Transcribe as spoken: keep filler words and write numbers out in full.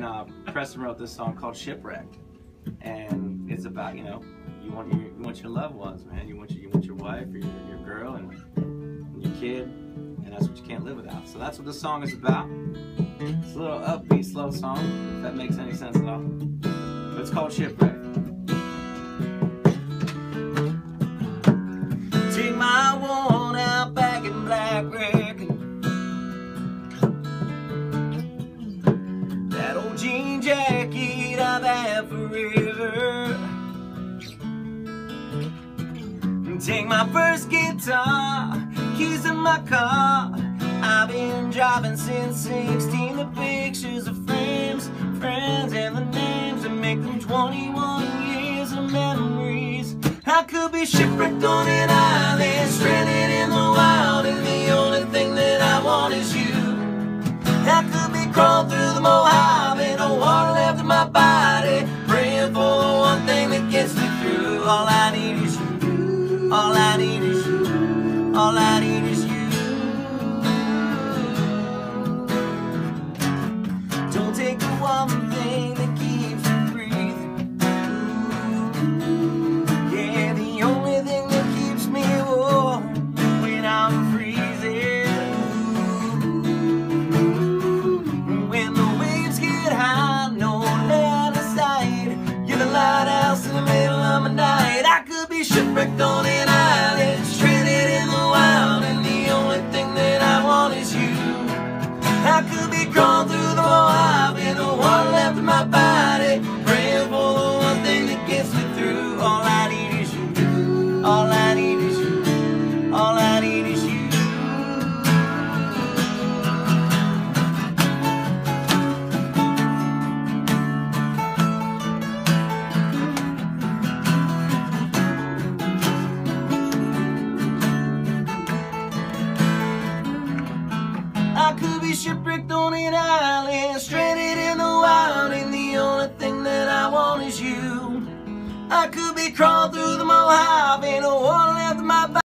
and uh, Preston wrote this song called Shipwrecked, and it's about, you know, you want your you want your loved ones, man. You want your you want your wife or your, your girl and, and your kid, and that's what you can't live without. So that's what this song is about. It's a little upbeat, slow song, if that makes any sense at all. But it's called Shipwrecked. Take my worn out back in black record, that old jean jacket I've had forever. Take my first guitar, keys to my car. I've been driving since sixteen. The pictures of friends, friends, and the names that make them twenty-one years of memories. I could be shipwrecked on an island, stranded in the wild, and the only thing that I want is you. I could be crawling through the Mojave, no water left in my body, praying for the one thing that gets me through. All I need is you. All I need is you. All I need is you. Don't take the one thing that keeps me breathing. Yeah, the only thing that keeps me warm when I'm freezing. When the waves get high, no land in sight, you're the lighthouse in the middle of my night. I could be shipwrecked on an island, stranded in the wild, and the only thing that I want is you. I could be crawling through the Mojave, no water left in my body, praying for the one thing that gets me through. All I need is you. All I need is you. All I need is you. I could be shipwrecked on an island, stranded in the wild, and the only thing that I want is you. I could be crawling through the Mojave, no water left in my body.